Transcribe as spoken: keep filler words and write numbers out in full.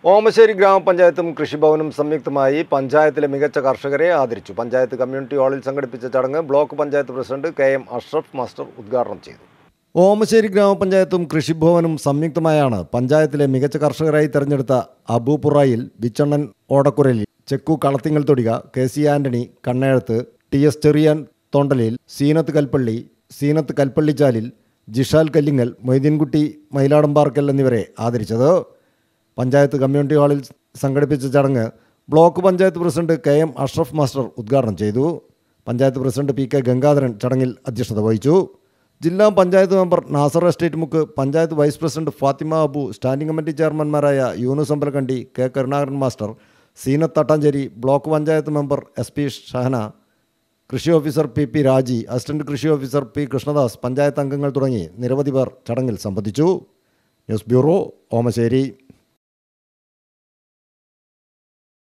ഓമശ്ശേരി ഗ്രാമപഞ്ചായത്തും കൃഷിഭവനും സംയുക്തമായി പഞ്ചായത്തിലെ മികച്ച കർഷകരെ ആദരിച്ചു. പഞ്ചായത്ത് കമ്മ്യൂണിറ്റി ഹാളിൽ സംഘടിപ്പിച്ച ചടങ്ങ് block panchayat president K M Ashraf master ഉദ്ഘാടനം ചെയ്തു. ഓമശ്ശേരി ഗ്രാമപഞ്ചായത്തും കൃഷിഭവനും സംയുക്തമായാണ് പഞ്ചായത്തിലെ മികച്ച കർഷകരായി തെരഞ്ഞെടുത്ത Abupurayil, Vichannan Odakkuralil, Chekku Kalathingal Thodika, K C Antony Kannezhath, T S Cheriyan Thondalil, Seenath Kalpally, Seenath Kalpallichalil, Jishal Kallingal, Moideenkutty Mayiladamparakkal എന്നിവരെ ആദരിച്ചത്. പഞ്ചായത്ത് കമ്മ്യൂണിറ്റി ഹാളിൽ സംഘടിപ്പിച്ച ചടങ്ങ് block panchayat president K M Ashraf master ഉദ്ഘാടനം ചെയ്തു. Panchayat president P K Gangadharan ചടങ്ങിൽ അധ്യക്ഷത വഹിച്ചു. ജില്ലാ panchayat member Nasar estate Mukku, panchayat vice president Fathima Abu, standing committee ചെയർമാൻമാരായ Yunus Ambalakandi, K Karunakaran master, Zeenath Thattancheri, block panchayat member S P Shahana, കൃഷി officer P P Raji, assistant കൃഷി ഓഫീസർ പി കൃഷ്ണദാസ്, പഞ്ചായത്ത് അംഗങ്ങൾ തുടങ്ങി നിരവധി പേർ ചടങ്ങിൽ സംബന്ധിച്ചു. News bureau, Omassery.